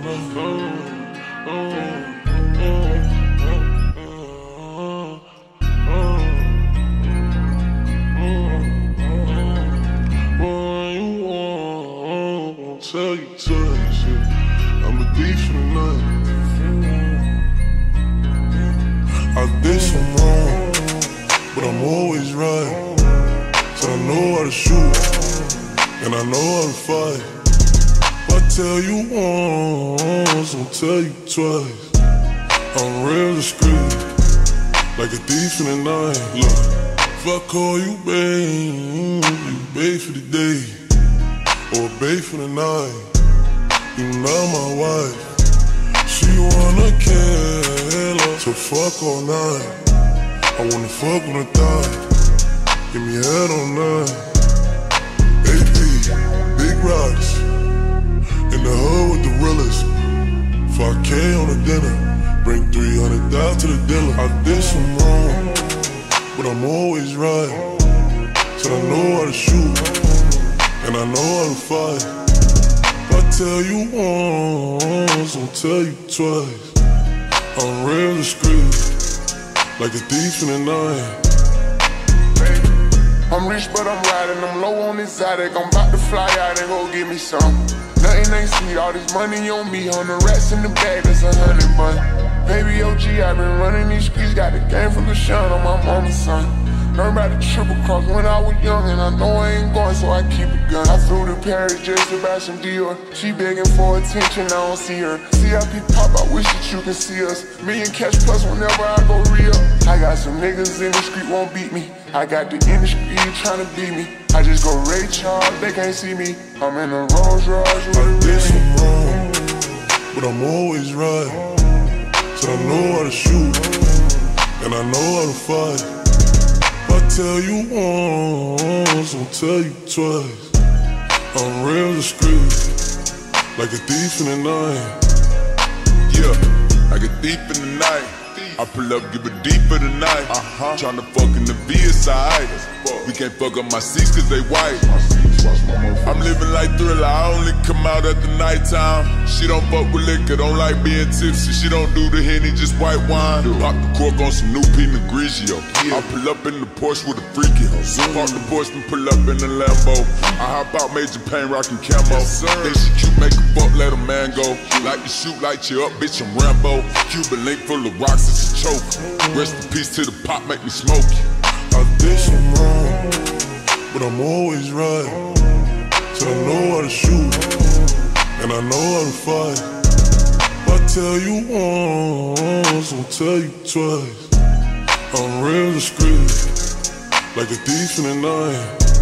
Tell you twice, I'm a thief for the night. I did some wrong, but I'm always right. So I know how to shoot, and I know how to fight. If I tell you once, I'll tell you twice. I'm real discreet, like a thief in the night. Look, if I call you babe, you babe for the day, or babe for the night. You not my wife. She wanna kill her, so fuck all night. I wanna fuck on the thigh, give me head on night. AP, big rocks, in the hood with the realest. 5K on the dinner, bring 300 down to the dealer. I did some wrong, but I'm always right. So I know how to shoot, and I know how to fight. If I tell you once, I'll tell you twice. I'm real discreet, like a thief in the night. I'm rich but I'm riding, I'm low on exotic. I'm about to fly out and go get me some. Nothing ain't sweet, all this money on me. 100 rats in the bag, that's 100 bun. Baby OG, I been running these streets. Got the game from the shine on my mama's son. Learned about the triple cross when I was young, and I know I ain't going, so I keep a gun. I flew to Paris just to buy some Dior. She begging for attention, I don't see her. CIP pop, I wish that you can see us. Million cash plus whenever I go real. I got some niggas in the street won't beat me. I got the industry trying to beat me. I just go Ray Charles, they can't see me. I'm in a Rolls Royce with a did some wrong, but I'm always right. So I know how to shoot, and I know how to fight. If I tell you once, I'll tell you twice. I'm real discreet, like a thief in the night. Yeah, like a thief in the night. I pull up, give it deep for the night. Tryna fuck in the VSI. We can't fuck up my seats cause they white. I'm living like Thriller, I only come out at the nighttime. She don't fuck with liquor, don't like being tipsy. She don't do the Henny, just white wine. Pop the cork on some new Pinot Grigio. I pull up in the Porsche with a freaky hoe. Park the Porsche and pull up in the Lambo. I hop out, Major Payne, rockin' camo. Then she cute, make a fuck, let a man go. Like you shoot, light you up, bitch, I'm Rambo. Cuban link full of rocks, it's a choke. Rest in peace to the pop, make me smoke you. I did some wrong, but I'm always right. So I know how to shoot, and I know how to fight. If I tell you once, I'll tell you twice. I'm real discreet, like a thief in the night.